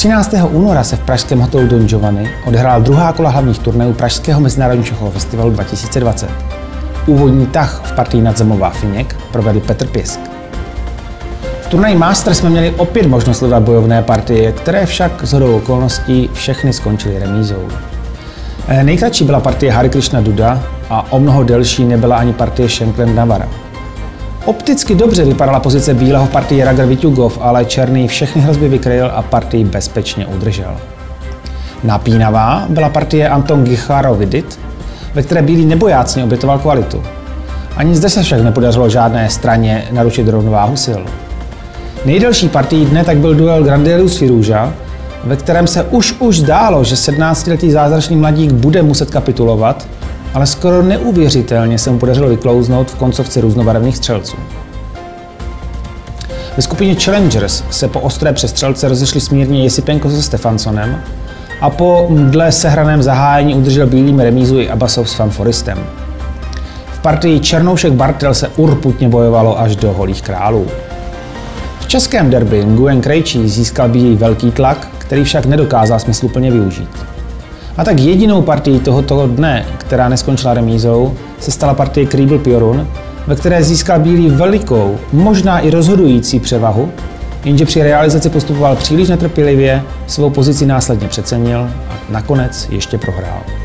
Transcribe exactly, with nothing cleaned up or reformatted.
třináctého února se v pražském hotelu Don Giovanni odehrál druhá kola hlavních turnajů Pražského mezinárodního šachového festivalu dva tisíce dvacet. Úvodní tah v partii Nadzemov Váchyněk provedl Petr Pisk. V turnaji Masters jsme měli opět možnost sledovat bojovné partie, které však shodou okolností všechny skončily remízou. Nejkratší byla partie Hari Krishna Duda a o mnoho delší nebyla ani partie Shankland Navara. Opticky dobře vypadala pozice bílého v partii Ragar Vityugov, ale černý všechny hrozby vykryl a partii bezpečně udržel. Napínavá byla partie Anton Gicharovidit, ve které bílý nebojácně obětoval kvalitu. Ani zde se však nepodařilo žádné straně narušit rovnováhu sil. Nejdelší partií dne tak byl duel Grandelius Firuza, ve kterém se už už zdálo, že sedmnáctiletý zázračný mladík bude muset kapitulovat, ale skoro neuvěřitelně se mu podařilo vyklouznout v koncovce různobarevných střelců. Ve skupině Challengers se po ostré přestřelce rozešli smírně Jesipenko se Stefanssonem a po dle sehraném zahájení udržel bílým remízu i Abasov s Van Forestem. V partii Černoušek-Bartel se urputně bojovalo až do holých králů. V českém derby Nguyen Krejčí získal bílý velký tlak, který však nedokázal smysluplně využít. A tak jedinou partií tohoto dne, která neskončila remízou, se stala partie Kriebel Pjorun, ve které získal bílý velikou, možná i rozhodující převahu, jenže při realizaci postupoval příliš netrpělivě, svou pozici následně přecenil a nakonec ještě prohrál.